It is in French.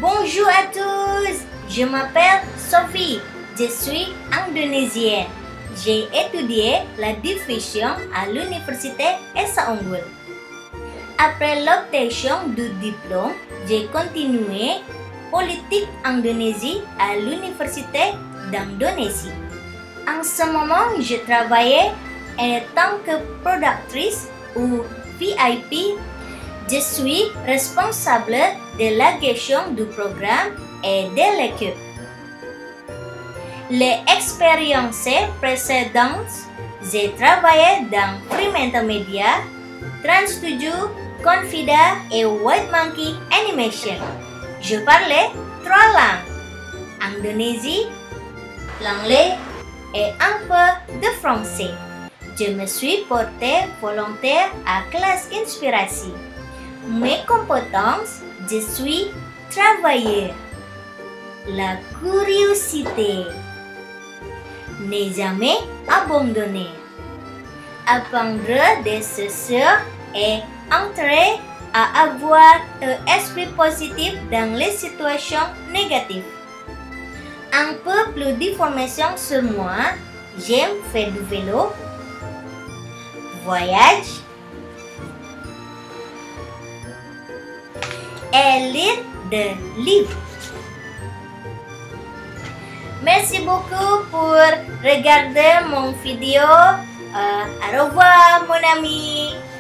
Bonjour à tous, je m'appelle Sophie, je suis indonésienne. J'ai étudié la diffusion à l'université Esa Unggul. Après l'obtention du diplôme, j'ai continué politique Indonésie à l'université d'Indonésie. En ce moment, je travaille en tant que productrice ou VIP. Je suis responsable de la gestion du programme et de l'équipe. Les expériences précédentes, j'ai travaillé dans Fremantle Media, Trans 7, Confida et White Monkey Animation. Je parlais 3 langues, Indonésie, l'anglais et un peu de français. Je me suis portée volontaire à classe inspiration. Mes compétences, je suis travailleur, la curiosité, ne jamais abandonner, apprendre des choses et entrer à avoir un esprit positif dans les situations négatives. Un peu plus d'informations sur moi, j'aime faire du vélo, voyage et lire des livres. Merci beaucoup pour regarder mon vidéo. Au revoir mon ami.